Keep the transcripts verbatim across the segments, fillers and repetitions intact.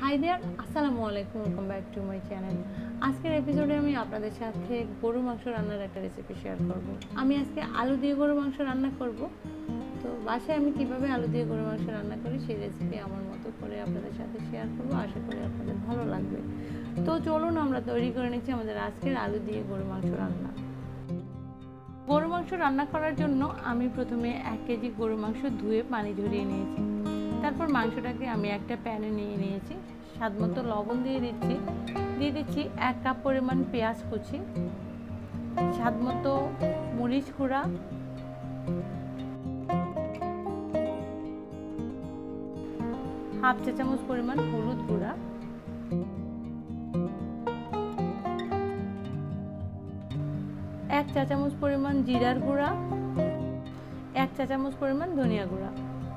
High there, আসসালামু আলাইকুম, welcome back to my channel. আজকের এপিসোডে আমি আপনাদের সাথে গরু মাংস রান্নার একটা রেসিপি শেয়ার করব। আমি আজকে আলু দিয়ে গরু মাংস রান্না করব। তো বাসায় আমি কিভাবে আলু দিয়ে গরু মাংস রান্না করি সেই রেসিপি আমার মতো করে আপনাদের সাথে শেয়ার করব। আশা করি আপনাদের ভালো লাগবে। তো চলুন আমরা তৈরি করে নিচ্ছি আমাদের আজকের আলু দিয়ে গরু মাংস রান্না। গরু মাংস রান্না করার জন্য আমি প্রথমে এক কেজি গরু মাংস ধুয়ে পানি ঝরিয়ে নিয়েছি। তারপর মাংসটাকে আমি একটা প্যানে নিয়ে নিয়েছি। স্বাদ মতো লবণ দিয়ে দিচ্ছি দিয়ে দিচ্ছি এক কাপ পরিমাণ পেঁয়াজ কুচি, স্বাদ মতো মরিচ গুঁড়া, হাফ চা চামচ পরিমাণ হলুদ গুঁড়া, এক চা চামচ পরিমাণ জিরার গুঁড়া, এক চা চামচ পরিমাণ ধনিয়া গুঁড়া।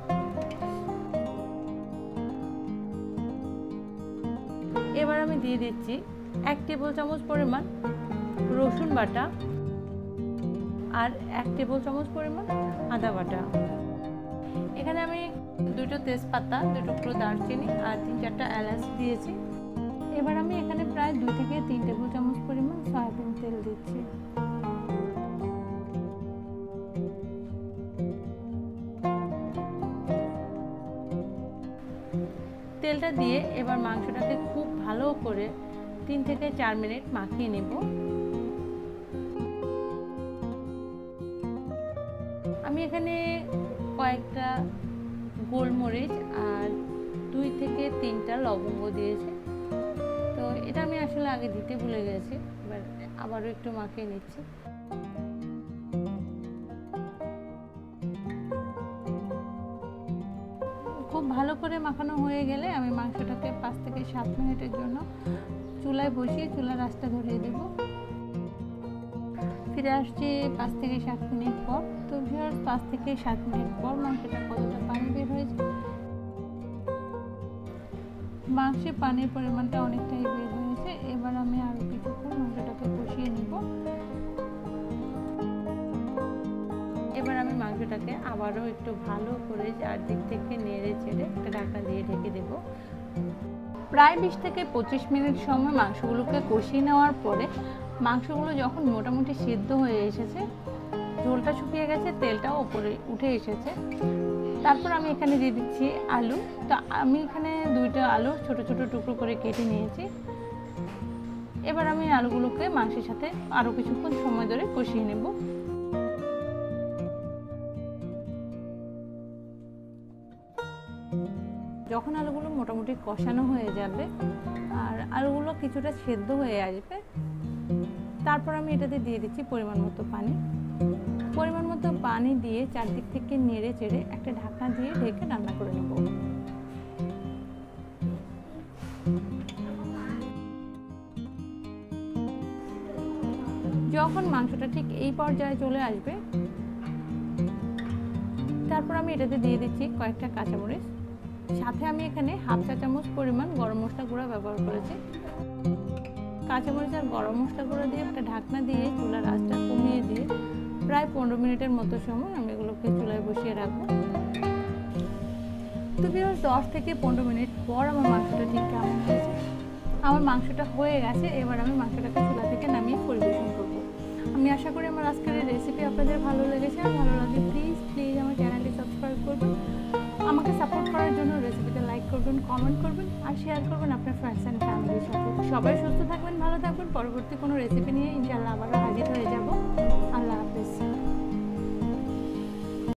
এবার আমি দিয়ে দিচ্ছি এক টেবিল চামচ পরিমাণ রসুন বাটা আর এক টেবিল চামচ পরিমাণ আদা বাটা। এখানে আমি দুটো তেজপাতা, দুটো টুকরো দারচিনি আর তিন চারটা এলাচ দিয়েছি। এবার আমি এখানে প্রায় দুই থেকে তিন টেবিল চামচ পরিমাণ সয়াবিন তেল দিচ্ছি। তেলটা দিয়ে এবার মাংসটাকে খুব ভালো করে তিন থেকে চার মিনিট মাখিয়ে নেব। আমি এখানে কয়েকটা গোলমরিচ আর দুই থেকে তিনটা লবঙ্গ দিয়েছি। তো এটা আমি আসলে আগে দিতে ভুলে গেছি, এবার আবারও একটু মাখিয়ে নিচ্ছি। খুব ভালো করে মাখানো হয়ে গেলে আমি মাংসটাকে পাঁচ থেকে সাত মিনিটের জন্য চুলায় বসিয়ে চুলার আঁচটা ধরিয়ে দেব। ফিরে আসছি পাঁচ থেকে সাত মিনিট পর। তো ভিউয়ার্স, পাঁচ থেকে সাত মিনিট পর মাংসটা কতটা পানি বের হয়েছে। মাংসে পানির পরিমাণটা অনেকটাই বের হয়েছে। এবার আমি আরও কিছুক্ষণ মাংসটাকে কষিয়ে নিব। এবার আমি মাংসটাকে আবারও একটু ভালো করে চারদিক থেকে নেড়ে চেড়ে একটা ঢাকা দিয়ে ঢেকে দেব। প্রায় বিশ থেকে পঁচিশ মিনিট সময় মাংসগুলোকে কষিয়ে নেওয়ার পরে মাংসগুলো যখন মোটামুটি সিদ্ধ হয়ে এসেছে, ঝোলটা শুকিয়ে গেছে, তেলটাও উপরে উঠে এসেছে, তারপর আমি এখানে দিয়ে দিচ্ছি আলু। তো আমি এখানে দুইটা আলু ছোট ছোট টুকরো করে কেটে নিয়েছি। এবার আমি আলুগুলোকে মাংসের সাথে আরও কিছুক্ষণ সময় ধরে কষিয়ে নেব। যখন আলুগুলো মোটামুটি কষানো হয়ে যাবে আর আলুগুলো কিছুটা সেদ্ধ হয়ে আসবে, তারপর আমি এটাতে দিয়ে দিচ্ছি পরিমাণ মতো পানি। পরিমাণ মতো পানি দিয়ে চারদিক থেকে নেড়ে চেড়ে একটা ঢাকনা দিয়ে ঢেকে রান্না করে নেব। যখন মাংসটা ঠিক এই পর্যায়ে চলে আসবে, তারপর আমি এটাতে দিয়ে দিচ্ছি কয়েকটা কাঁচামরিচ। সাথে আমি এখানে হাফ চা চামচ পরিমাণ গরম মশলা গুঁড়া ব্যবহার করেছি। কাঁচামরিচ আর গরম মশলা গুঁড়া দিয়ে একটা ঢাকনা দিয়ে চুলার আঁচটা কমিয়ে দিয়ে প্রায় পনেরো মিনিটের মতো সময় আমি এগুলোকে চুলায় বসিয়ে রাখবো। তো ভিউয়ার্স, দশ থেকে পনেরো মিনিট পর আমার মাংসটা ঠিক কেমন হয়েছে। আমার মাংসটা হয়ে গেছে। এবার আমি মাংসটাকে চুলা থেকে নামিয়ে পরিবেশন করব। আমি আশা করি আমার আজকের এই রেসিপি আপনাদের ভালো লেগেছে। আর ভালো লাগলে প্লিজ প্লিজ আমার চ্যানেলটি সাবস্ক্রাইব করবেন। আমাকে সাপোর্ট করার জন্য রেসিপিতে লাইক করবেন, কমেন্ট করবেন আর শেয়ার করবেন আপনার ফ্রেন্ডস অ্যান্ড ফ্যামিলির সাথে। সবাই সুস্থ থাকবেন, ভালো থাকবেন। পরবর্তী কোনো রেসিপি নিয়ে ইনশাআল্লাহ আবারও হাজির হয়ে যাব।